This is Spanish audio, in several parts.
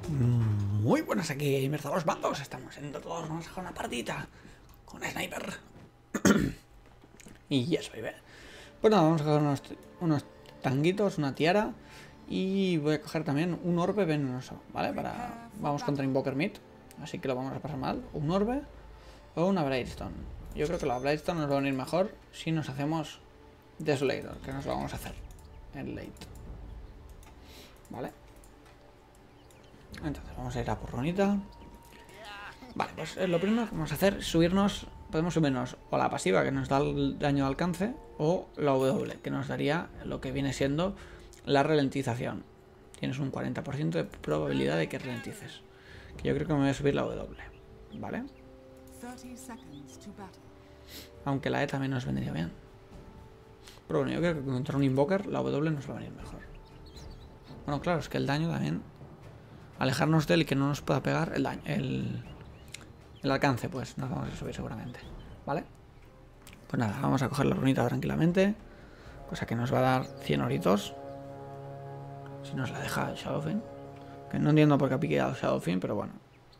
Muy buenas, aquí Gamers a los bandos. Estamos en todos, vamos a jugar una partida con Sniper. Y eso, ve. Pues nada, vamos a coger unos tanguitos, una tiara. Y voy a coger también un orbe venenoso, ¿vale? Vamos contra Invoker Mid, así que lo vamos a pasar mal. Un orbe o una Bladestone. Yo creo que la Bladestone nos va a venir mejor si nos hacemos Desolator, que nos lo vamos a hacer en late. ¿Vale? Entonces vamos a ir a por runita. Vale, pues lo primero que vamos a hacer es subirnos. Podemos subirnos o la pasiva, que nos da el daño de alcance, o la W, que nos daría lo que viene siendo la ralentización. Tienes un 40% de probabilidad de que ralentices. Que yo creo que me voy a subir la W, ¿vale? Aunque la E también nos vendría bien. Pero bueno, yo creo que contra un Invoker la W nos va a venir mejor. Bueno, claro, es que el daño también... Alejarnos de él y que no nos pueda pegar el daño, el alcance, pues nos vamos a subir seguramente, ¿vale? Pues nada, vamos a coger la runita tranquilamente, cosa que nos va a dar 100 oritos si nos la deja Shadowfiend, que no entiendo por qué ha piqueado Shadowfiend, pero bueno.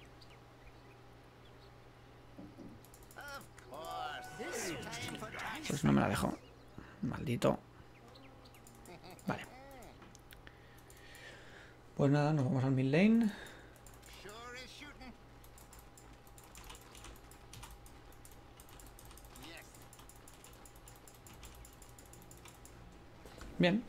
Pues no me la dejó, maldito. Vale. Pues nada, nos vamos al mid lane. Bien.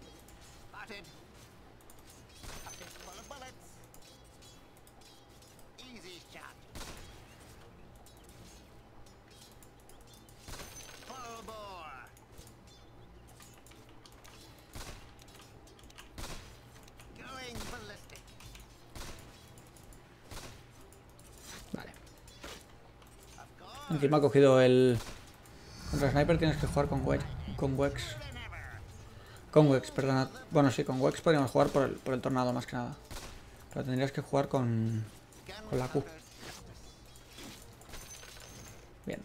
Vale. Encima ha cogido el... Contra Sniper tienes que jugar con Wex. Con Wex, perdona. Bueno, sí, con Wex podríamos jugar por el tornado más que nada. Pero tendrías que jugar con la Q. Bien.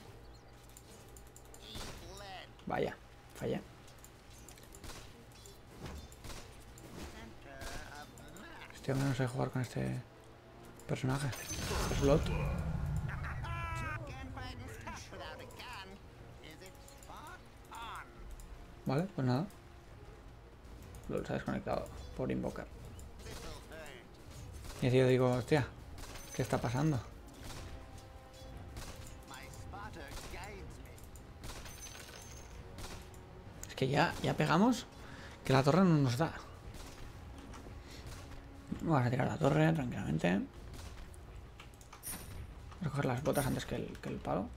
Vaya, fallé. Este hombre no sabe jugar con este personaje. Slot. Vale, pues nada. Lo se ha desconectado por Invoker. Y yo digo, hostia, ¿qué está pasando? Es que ya pegamos, que la torre no nos da. Vamos a tirar la torre tranquilamente. Vamos a coger las botas antes que el palo.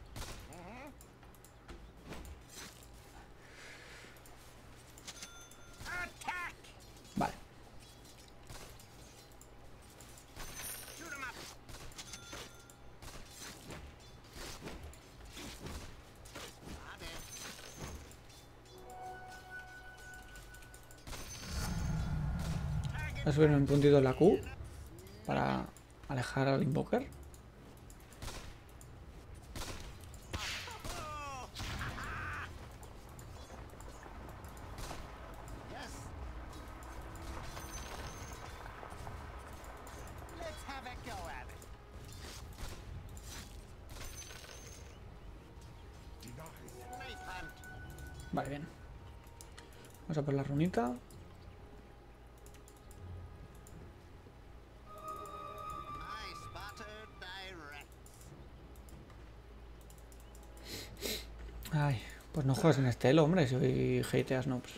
Vale. Voy a subir un puntito en la Q para alejar al Invoker. Vale, bien. Vamos a por la runita. Ay, pues no juegas en este elo, hombre, si hoy hateas noobs.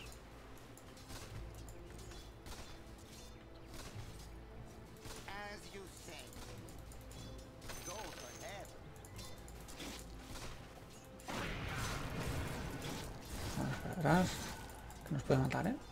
Vamos para atrás, que nos puede matar, ¿eh?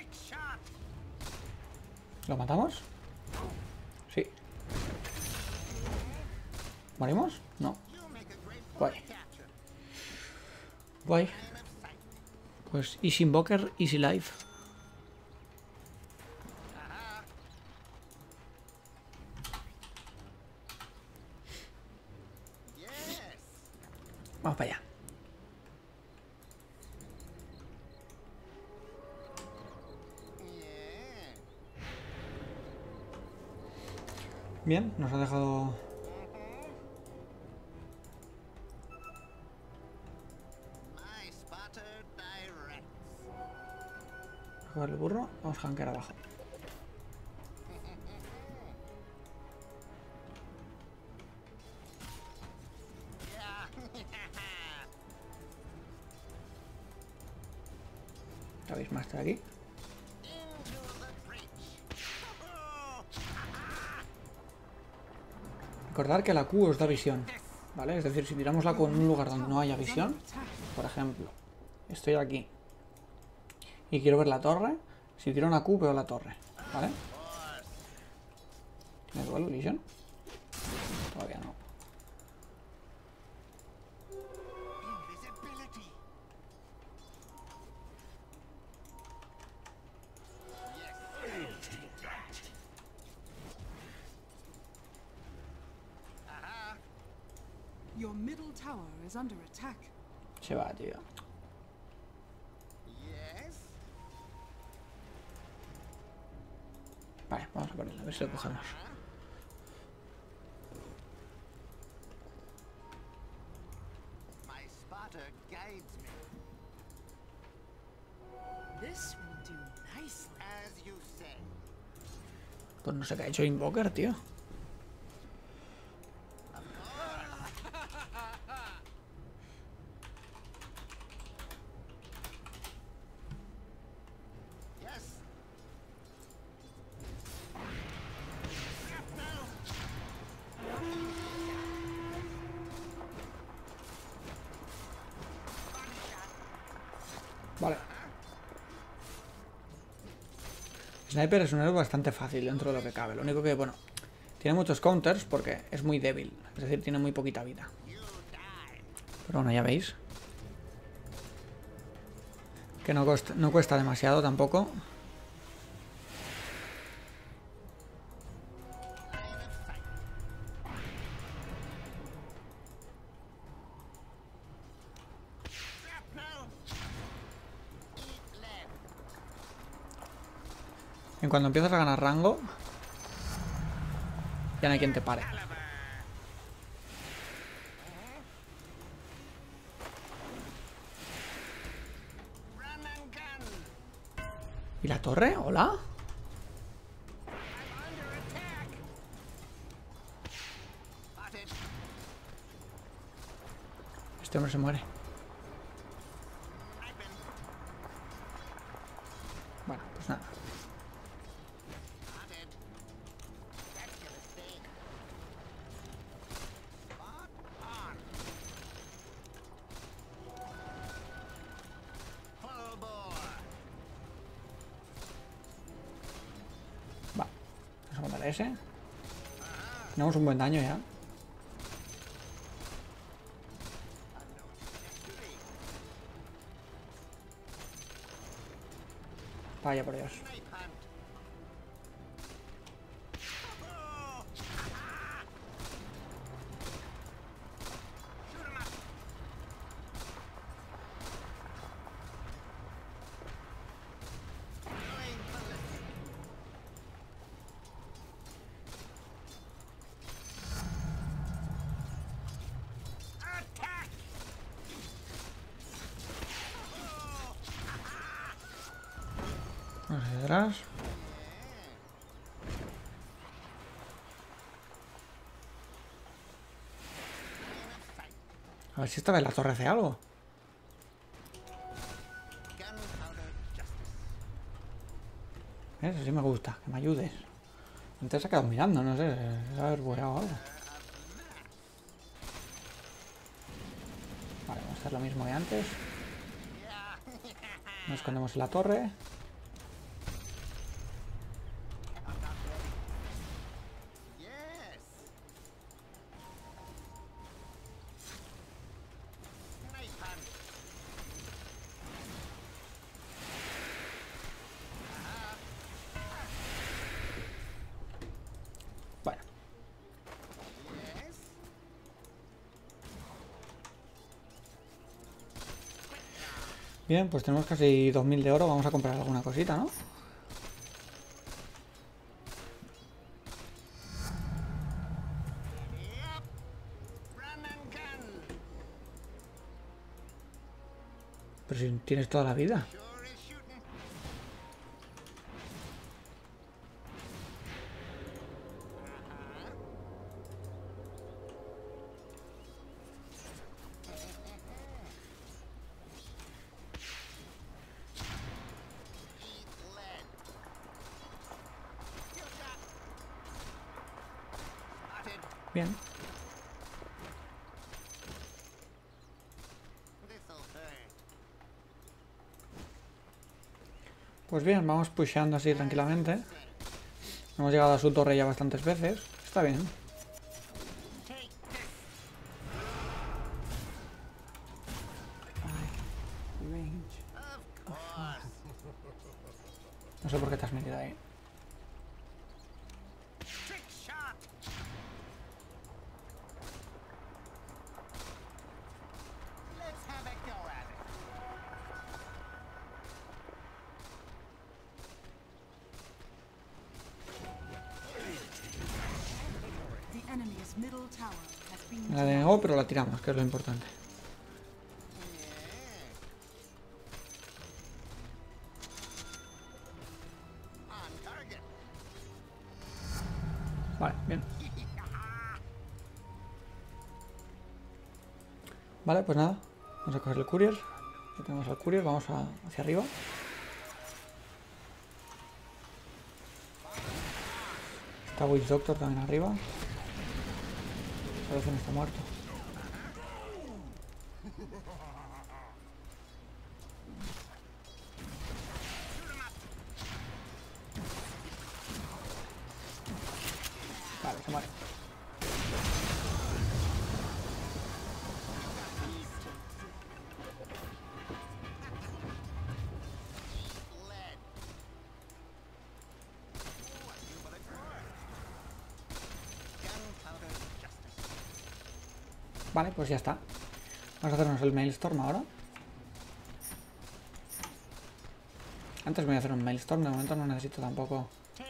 ¿Lo matamos? Sí. ¿Morimos? No. Guay. Guay. Pues Easy Invoker, Easy Life. Vamos para allá. Bien, nos ha dejado... Coger el burro, vamos a jankear abajo. ¿Sabéis más estar aquí? Recordar que la Q os da visión, ¿vale? Es decir, si tiramos la Q en un lugar donde no haya visión, por ejemplo, estoy aquí y quiero ver la torre, si tiro una Q veo la torre, ¿vale? ¿Tiene duelo, Legion? Todavía no. Your middle tower is under attack. Se va, tío. Vale, vamos a por él, a ver si lo cogemos. This will do nicely. Pues no sé qué ha hecho Invoker, tío. Vale. Sniper es un héroe bastante fácil dentro de lo que cabe. Lo único que, bueno, tiene muchos counters porque es muy débil. Es decir, tiene muy poquita vida. Pero bueno, ya veis. Que no cuesta demasiado tampoco. En cuando empiezas a ganar rango, ya no hay quien te pare. ¿Y la torre? ¿Hola? Este hombre se muere. Bueno, pues nada. Va, vamos a matar a ese. Tenemos un buen daño ya. Vaya por Dios. Vamos hacia atrás. A ver si esta vez la torre hace algo. Eso sí me gusta, que me ayudes. Antes se ha quedado mirando, no sé, debe haber bugueado algo. Vale, vamos a hacer lo mismo que antes. Nos escondemos en la torre. Bien, pues tenemos casi 2000 de oro. Vamos a comprar alguna cosita, ¿no? Pero si tienes toda la vida. Bien. Pues bien, vamos pusheando así tranquilamente. Hemos llegado a su torre ya bastantes veces. Está bien. No sé por qué te has metido ahí. The enemy's middle tower has been La denegó, pero la tiramos, que es lo importante. Vale, bien. Vale, pues nada. Vamos a coger el courier. Ya tenemos al courier, vamos hacia arriba. Está Witch Doctor también arriba. Parece que no está muerto. Vale, se muere. Vale, pues ya está. Vamos a hacernos el Maelstrom ahora. Antes me voy a hacer un Maelstrom, de momento no necesito tampoco.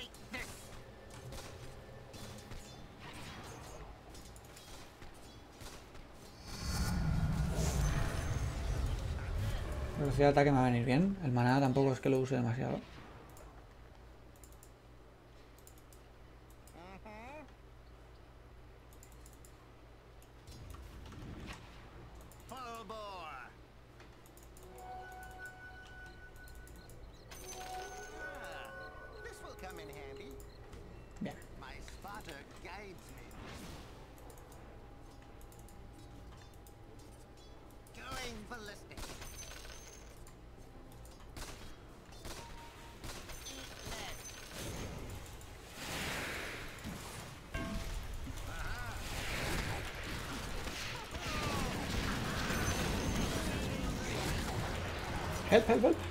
Velocidad de ataque me va a venir bien. El maná tampoco es que lo use demasiado. Bien. Help, help, help.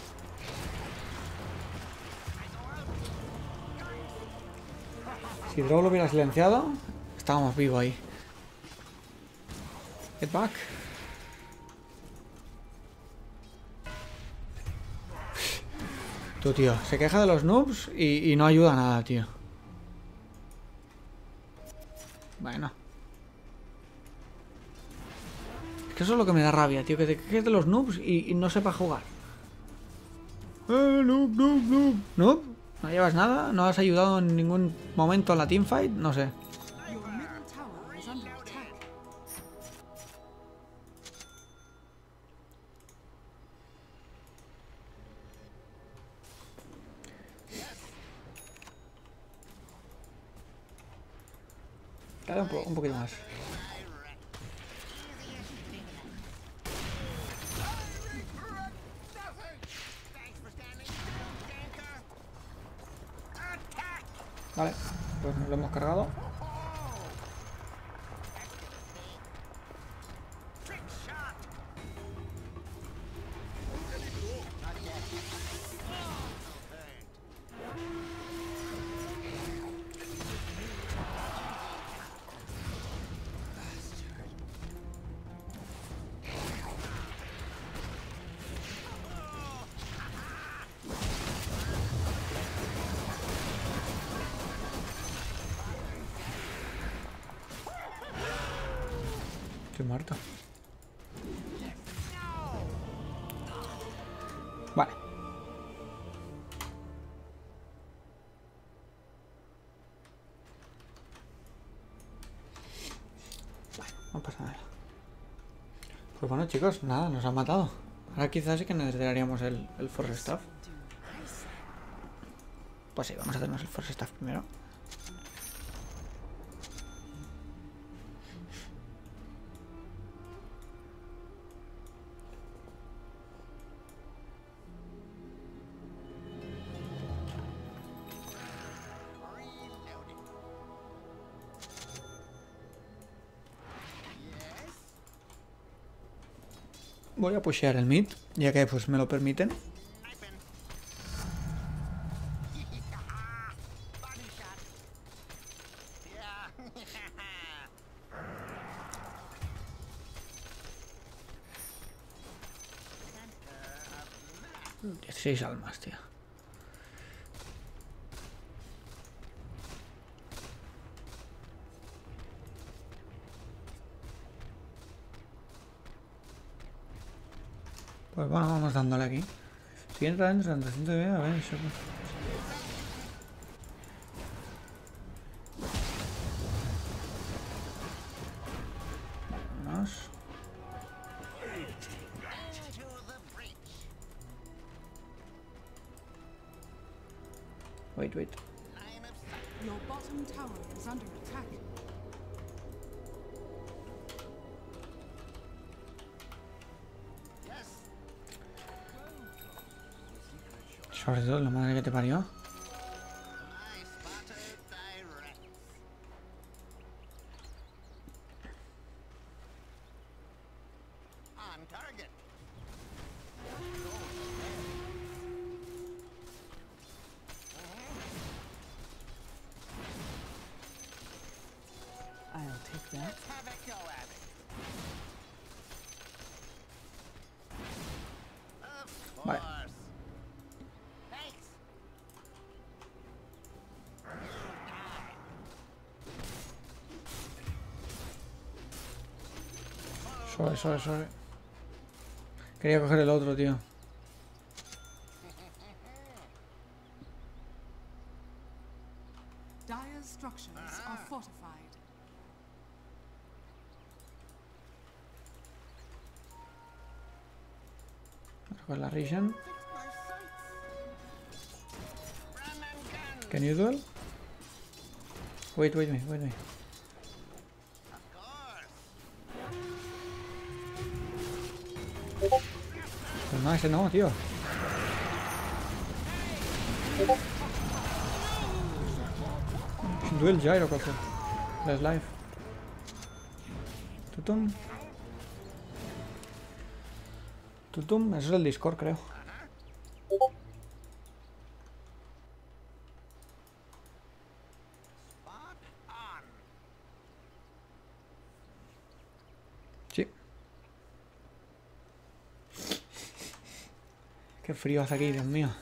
Si Drow lo hubiera silenciado, estábamos vivos ahí. Get back. Tú, tío, se queja de los noobs y no ayuda a nada, tío. Bueno. Es que eso es lo que me da rabia, tío. Que te quejes de los noobs y no sepa jugar. Noob, noob, noob. ¿Noob? ¿No llevas nada? ¿No has ayudado en ningún momento en la teamfight? No sé. Your middle tower is under attack. Dale un poquito más. Vale, pues nos lo hemos cargado. Estoy muerto. Vale. Vale, no pasa nada. Pues bueno, chicos, nada, nos han matado. Ahora quizás sí que necesitaríamos el Force Staff. Pues sí, vamos a hacernos el Force Staff primero. Voy a pushear el mid, ya que pues me lo permiten. Seis almas, tío. Pues bueno, vamos dándole aquí. Siguiente adentro, 300 de vida, a ver, eso. Vámonos. Wait. Your bottom tower is under attack. Sobre todo, la madre que te parió. I'll take that. Vale. Sorry. Quería coger el otro, tío. Dire's structures are fortified. Con la Risen. Can you duel? Wait me. Pues no, ese no, tío. Duel Gyro, cojo. Las life. Tutum, eso es el Discord, creo. Sí. Qué frío hace aquí, Dios mío.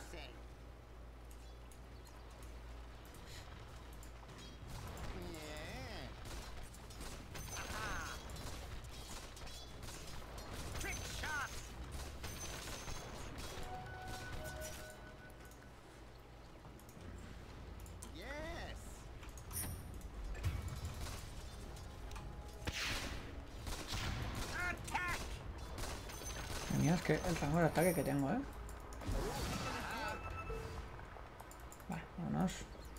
Mira, es que el rango de ataque que tengo, Vale, vámonos.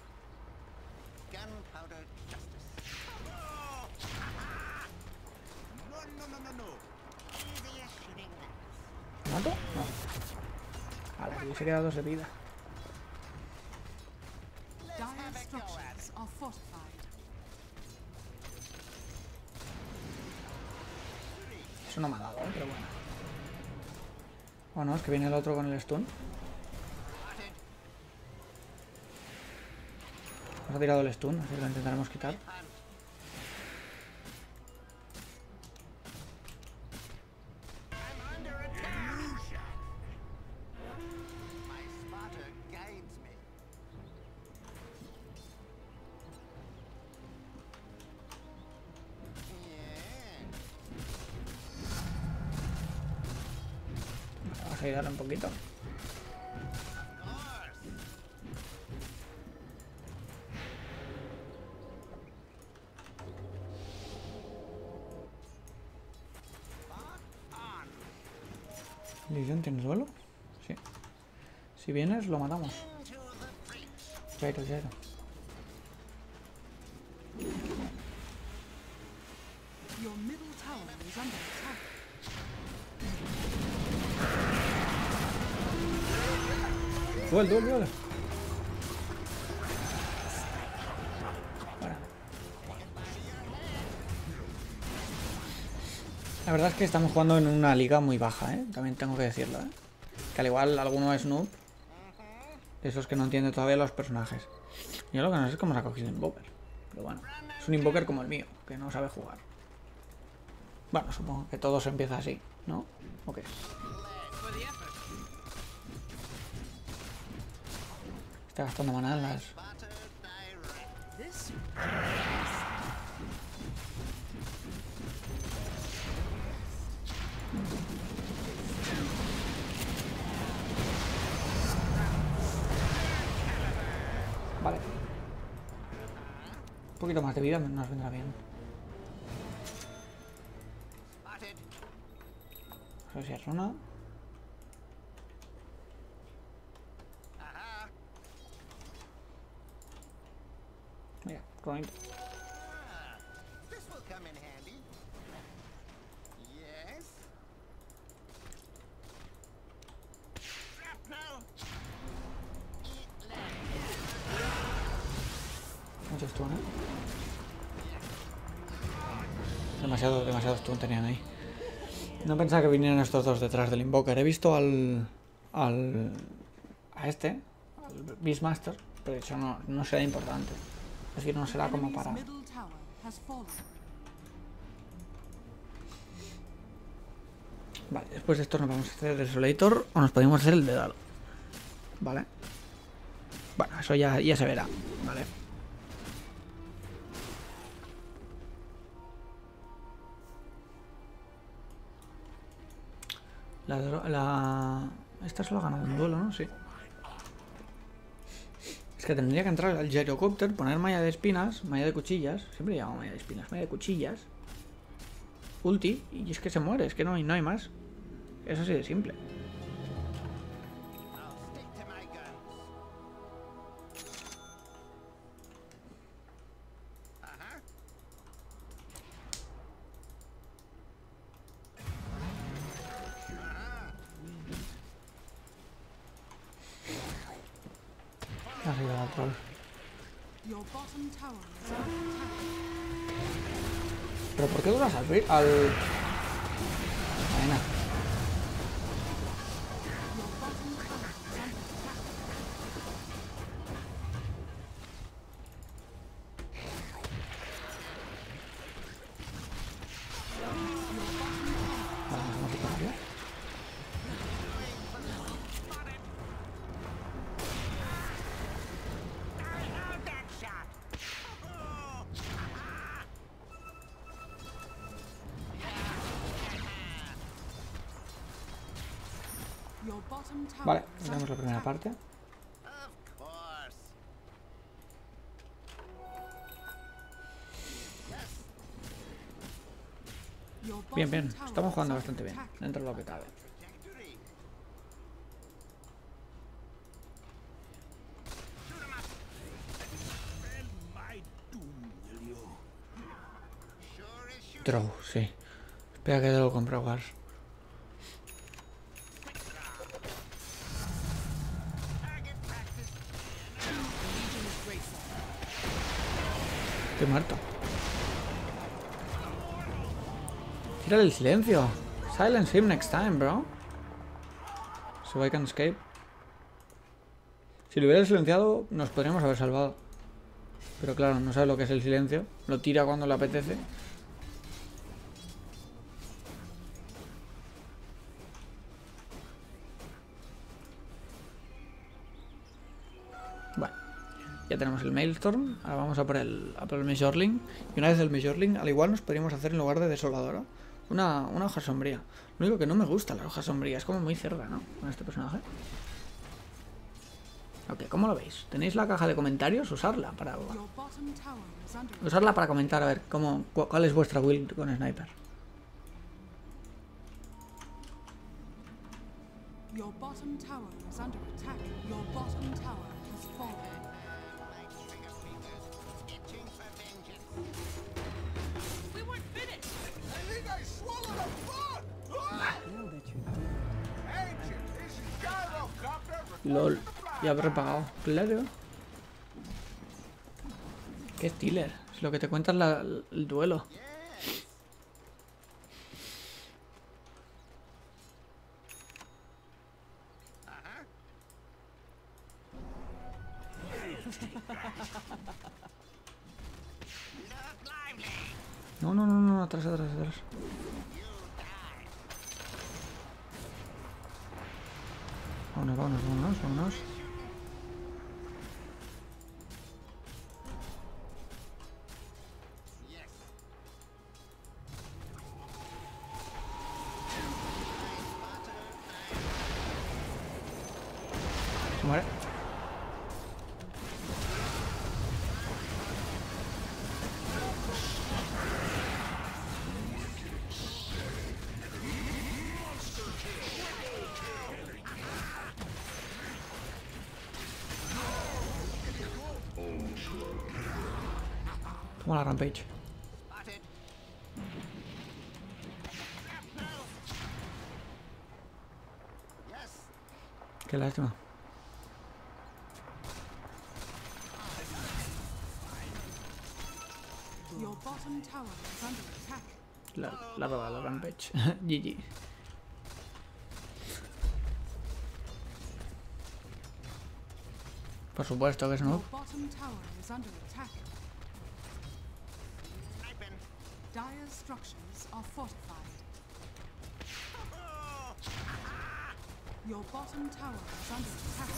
¿Me mato? No. Vale, aquí se queda 2 de vida. Dire's structures are fortified. Eso no me ha dado, pero bueno. Bueno, es que viene el otro con el stun. Nos ha tirado el stun, así que lo intentaremos quitar. ayudarle un poquito. Legion, ¿tienes duelo? Sí. Si vienes, lo matamos. Jairo. Your middle tower is under attack. Duelo. Bueno. La verdad es que estamos jugando en una liga muy baja, ¿eh? También tengo que decirlo, ¿eh? Que al igual alguno es noob. De esos que no entiende todavía los personajes. Yo lo que no sé es cómo se ha cogido Invoker. Pero bueno, es un Invoker como el mío, que no sabe jugar. Bueno, supongo que todo se empieza así, ¿no? ¿O qué? Está gastando maná en las... This Vale. Un poquito más de vida nos vendrá bien. No sé si es runa. Mira, runita. This will come in handy. Yes. Shrapnel. Mucho stun, ¿eh? Demasiado stun tenían ahí. No pensaba que vinieran estos dos detrás del Invoker. He visto a este, al Beastmaster, pero de hecho no será importante. Es decir, no será como para... middle tower has fallen. Vale, después de esto nos vamos a hacer el Desolator o nos podemos hacer el Dedalo. Vale. Bueno, eso ya se verá. Vale. Esta solo ha ganado un duelo, ¿no? Sí. Es que tendría que entrar al Gyrocopter, poner malla de espinas, malla de cuchillas. Siempre llamo malla de espinas, malla de cuchillas. Ulti, y es que se muere, es que no hay más. Es así de simple. I'll stick to my guns. Arriba del troll. Your bottom tower is under attack. ¿Pero por qué duras al... Venga. Your bottom tower is under attack. Vale, nos hemos quitado aquí. Your bottom tower Vale, is tenemos la under primera attack. parte. Of course. Your Bien, bottom bien. tower Estamos is jugando under bastante bien. attack. Dentro de lo que cabe. Trajectory. Sure as shooting. Draw, sí. Espera que lo compre Wars. Target practice. Estoy muerto. Tírale el silencio. Silence him next time, bro. So I can escape. Si lo hubiera silenciado, nos podríamos haber salvado. Pero claro, no sabe lo que es el silencio. Lo tira cuando le apetece. Bueno, ya tenemos el Maelstrom. Ahora vamos a por el Majorling. Y una vez el Majorling, al igual nos podríamos hacer en lugar de Desoladora Una hoja sombría. Lo único que no me gusta la hoja sombría. Es como muy cerda, ¿no? Con este personaje. Ok, ¿cómo lo veis? ¿Tenéis la caja de comentarios? Usarla para... Your bottom tower is under attack. Usarla para comentar a ver cuál es vuestra build con Sniper. Your bottom tower is under attack. Your bottom tower has fallen. My finger fingers itching for vengeance. We weren't finished. I think I swallowed a frog! Ah! Ancient, this is gyrocopter LOL. Ya habré pagado. Claro. ¿Qué Stealer? Es lo que te cuenta el duelo. Yes. Uh-huh. Look lively. No, no, no, no. Atrás, atrás, atrás. You die. Vámonos, vámonos, vámonos, vámonos. Yes. Se muere. Toma la Rampage. Spotted. Yes. Qué lástima. Your bottom tower is under attack. La roba la Rampage. GG. Por supuesto que es Your no. bottom tower is under attack. Sniping. Dire structures are fortified. Oh, Your bottom tower is under attack.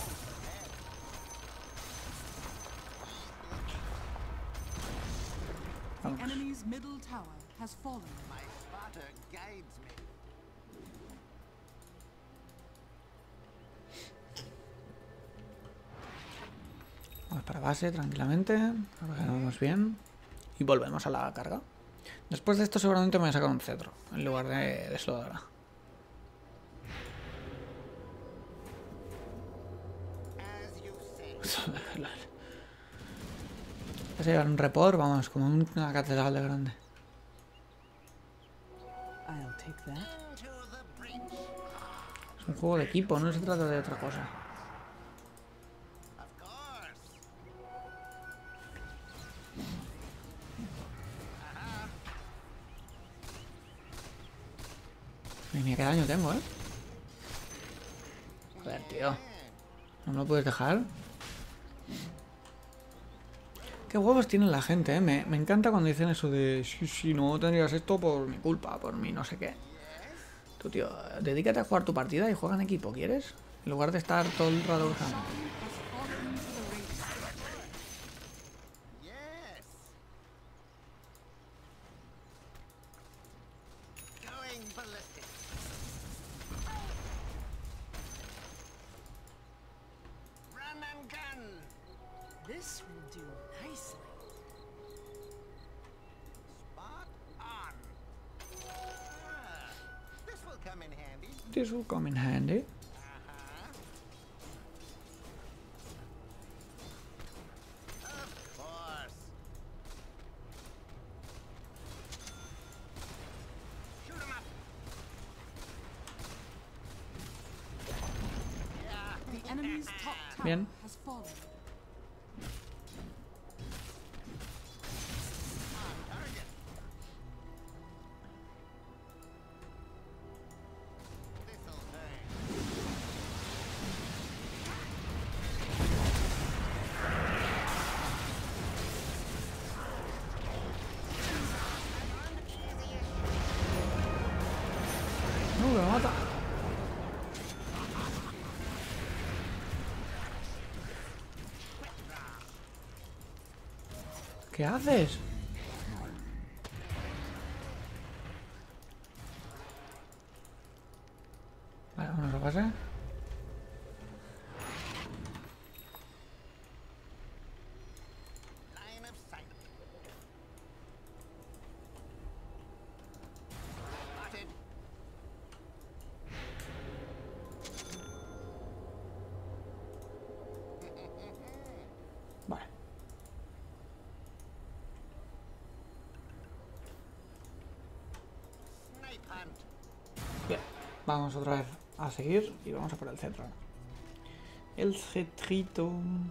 The Vamos. enemy's middle tower has fallen. my spotter guides me. Vamos para base tranquilamente. Vamos bien. Y volvemos a la carga. Después de esto seguramente me voy a sacar un cetro en lugar de deslodadora. As you say. Vas a llevar un report, vamos, como una catedral de grande. I'll take that. Into the breach. Es un juego de equipo, no se trata de otra cosa. Of course. Mira qué daño tengo, ¿eh? Joder, tío. ¿No me lo puedes dejar? Qué huevos tiene la gente, ¿eh? Me encanta cuando dicen eso de si no tendrías esto por mi culpa, por mi no sé qué. Tú, tío, dedícate a jugar tu partida y juega en equipo, ¿quieres? En lugar de estar todo el rato usando. Has fallen to the race. Yes. Going ballistic. Run and gun. This will do nicely. Spot on. Ah, this will come in handy. This will come in handy. Of course. Shoot 'em up. Yeah. The enemy's top tower Bien. has fallen. Target. This'll burn. No, me mata. ¿Qué haces? pase. Line of sight. Spotted. Vale. Snipe hunt. Bien. Vamos otra vez a seguir y vamos a por el cetro. El cetrito.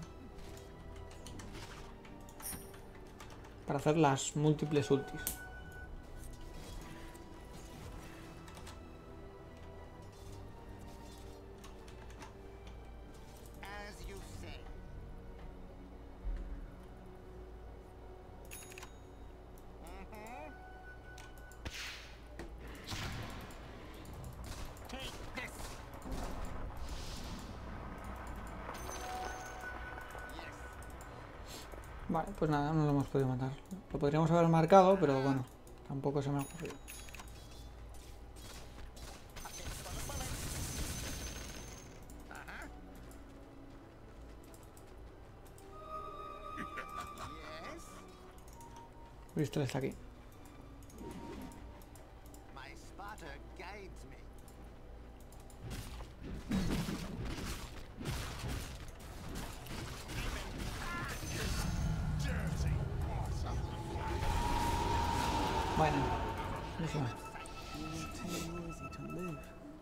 Para hacer las múltiples ultis. As you say. Take this. Yes. Vale, pues nada, no lo hemos podido matar. Lo podríamos haber marcado, pero bueno, tampoco se me ha ocurrido. Yes. Bristol está aquí. My spotter guides me. Bueno, buenísima. Too easy to live.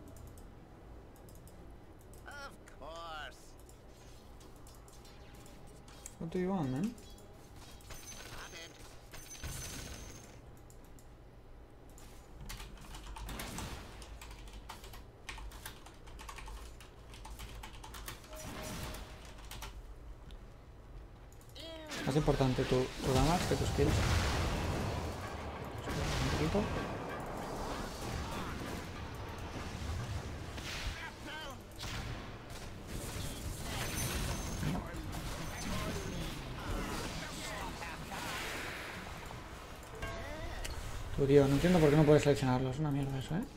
Of course. What do you want, man? Spotted. Más importante tu damage que tus kills. Un poquito. Tú, tío, no entiendo por qué no puedes seleccionarlo. Es una mierda eso, ¿eh?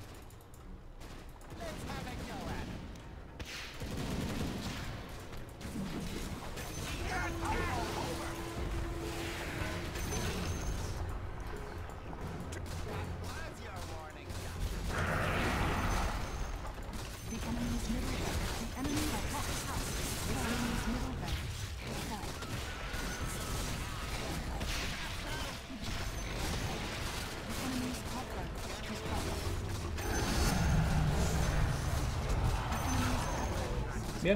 What's your warning? The enemy's middle barracks. The enemy at top tower. The enemy's middle barracks. Fell. The enemy's top barracks is fallen. Bien.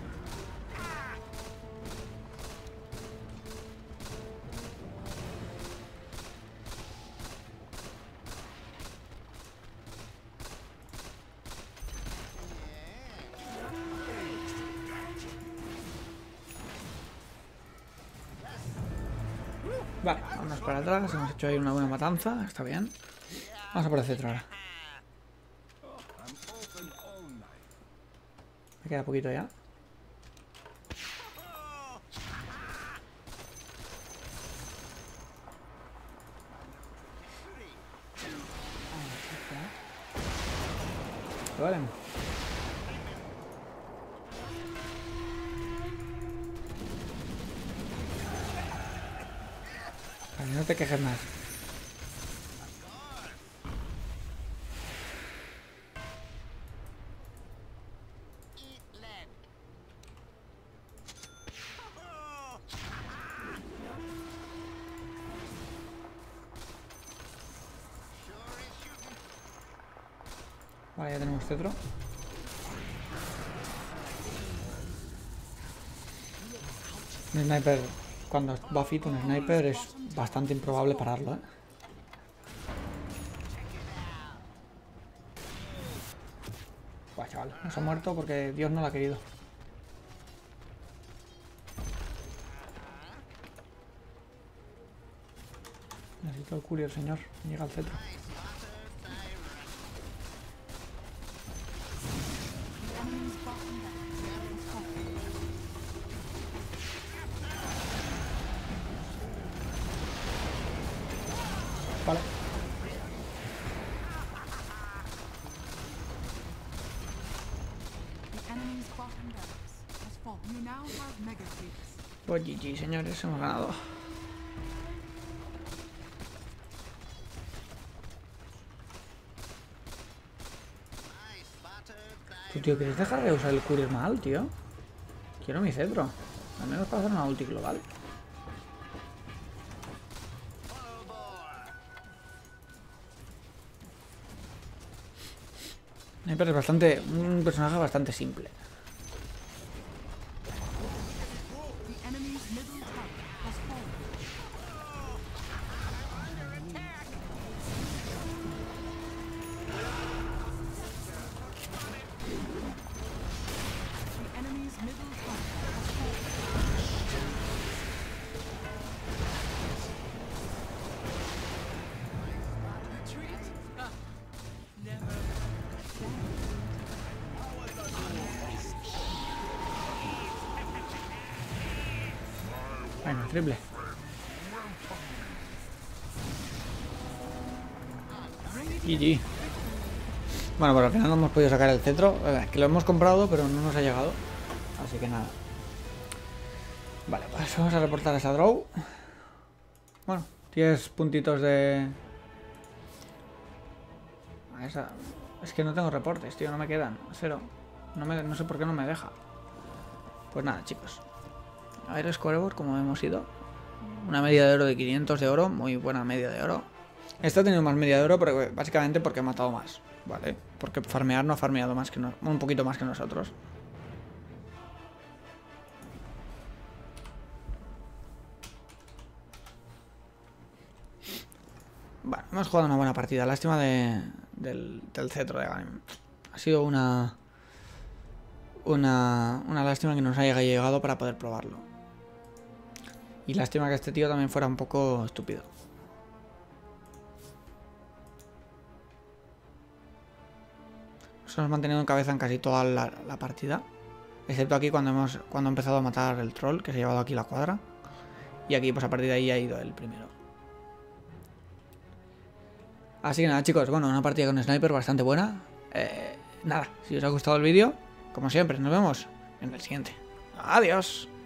Vale, vamos para atrás. Hemos hecho ahí una buena matanza. Está bien. Vamos a por el cetro ahora. Me queda poquito ya. Vale. Vale, no te quejes más. Eat lead. Sure is shooting. Vale, ya tenemos cetro. Un sniper, cuando va fit un sniper es bastante improbable pararlo, ¿eh? Buah, chaval, no se ha muerto porque Dios no lo ha querido. Necesito el courier, señor. Llega al cetro. The enemy's bottom barracks is fallen. Vale. Pues GG, señores, hemos ganado. Tú, tío, ¿quieres dejar de usar el courier mal, tío? Quiero mi cetro. Al menos para hacer una ulti global. Sniper es bastante... un personaje bastante simple. The enemy's middle tower has fallen. The enemy's middle tower has fallen. Bueno, triple. GG. Bueno, pues al final no hemos podido sacar el cetro. Que lo hemos comprado, pero no nos ha llegado. Así que nada. Vale, pues vamos a reportar esa draw. Bueno, 10 puntitos de... Esa... Es que no tengo reportes, tío, no me quedan. 0. No sé por qué no me deja. Pues nada, chicos. A ver, scoreboard, como hemos ido. Una media de oro de 500 de oro. Muy buena media de oro. Esta ha tenido más media de oro, pero básicamente porque he matado más. ¿Vale? Porque farmear no ha farmeado más que un poquito más que nosotros. Bueno, hemos jugado una buena partida. Lástima del cetro de Ganem. Ha sido una lástima que nos haya llegado para poder probarlo. Y lástima que este tío también fuera un poco estúpido. Nos hemos mantenido en cabeza en casi toda la partida. Excepto aquí cuando ha empezado a matar el troll, que se ha llevado aquí la cuadra. Y aquí pues a partir de ahí ha ido el primero. Así que nada, chicos, bueno, una partida con sniper bastante buena. Nada, si os ha gustado el vídeo, como siempre, nos vemos en el siguiente. Adiós.